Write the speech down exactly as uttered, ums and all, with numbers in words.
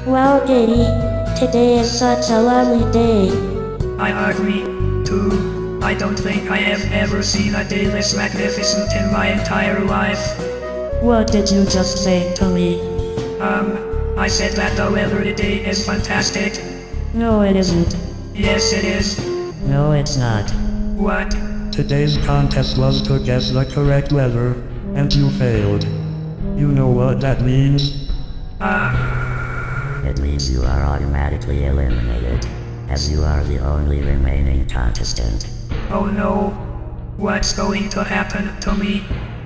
Wow, Giddy, today is such a lovely day. I agree, too. I don't think I have ever seen a day this magnificent in my entire life. What did you just say to me? Um, I said that the weather today is fantastic. No, it isn't. Yes, it is. No, it's not. What? Today's contest was to guess the correct weather, and you failed. You know what that means? Ah. It means you are automatically eliminated, as you are the only remaining contestant. Oh no. What's going to happen to me?